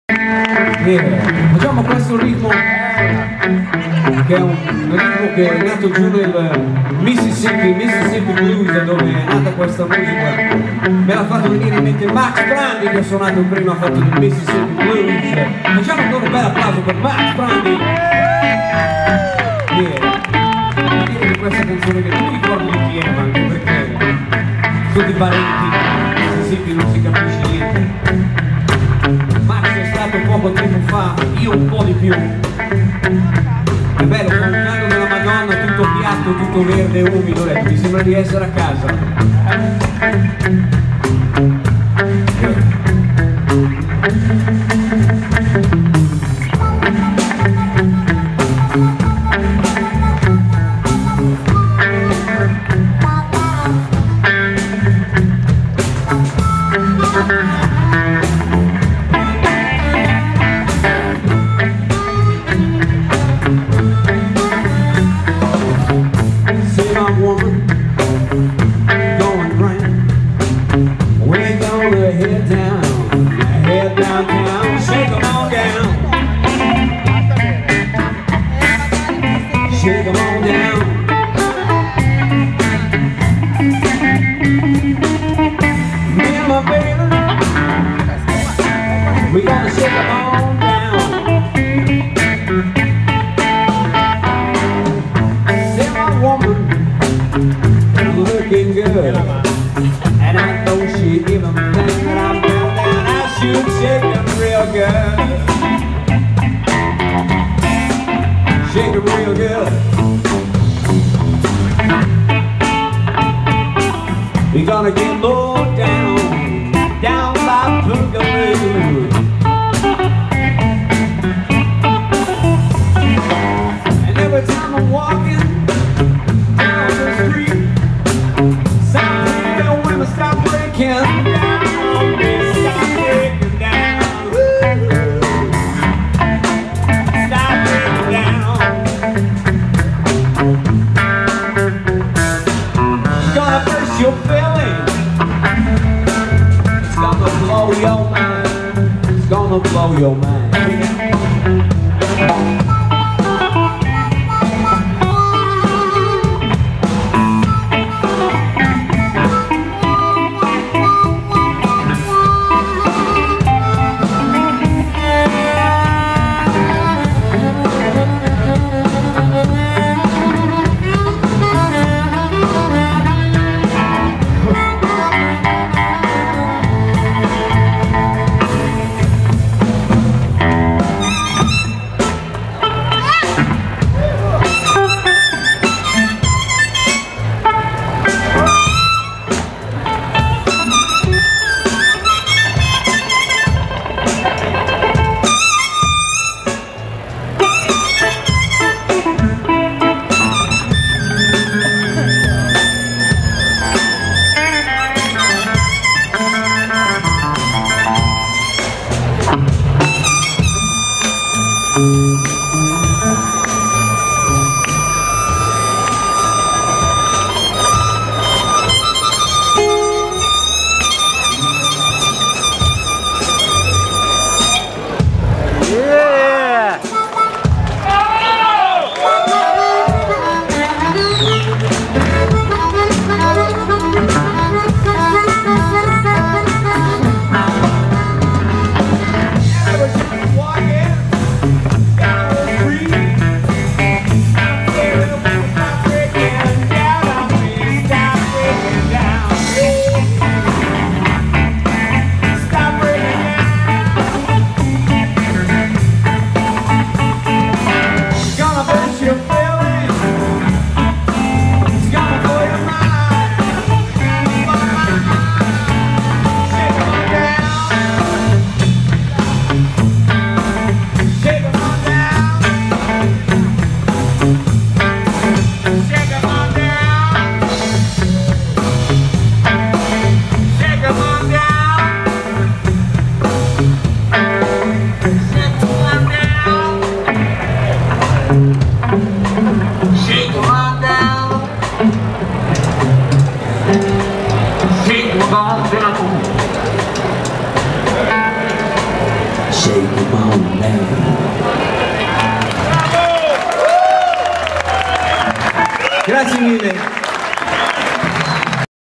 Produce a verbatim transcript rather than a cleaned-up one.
Yeah. Facciamo questo ritmo che è un ritmo che è nato giù nel Mississippi, Mississippi Blues, dove è nata questa musica. Me l'ha fatto venire in mente Max Brandi, che ha suonato prima, ha fatto il Mississippi Blues. Facciamo ancora un bel applauso per Max Brandi. Yeah. Dire che questa canzone che non mi ricordo di chi è, ma anche perché tutti i parenti in Mississippi non si capisce niente. Max è stato poco tempo fa, io un po' di più. È bello, con un canto della Madonna, tutto piatto, tutto verde e umido, detto, mi sembra di essere a casa. Shake 'em on down. Me and my baby, we gonna shake 'em on down. See my woman looking good, and I know she even think that I'm down, and I should shake 'em real good. Shake it real good. We're gonna get low down, down by Boogaloo. And every time I'm walking down the street, some pretty women stop breaking down. They stop breaking down. Woo. Stop breaking down. Gonna burst your belly. It's gonna blow your mind. It's gonna blow your mind. Walking down Grazie mille.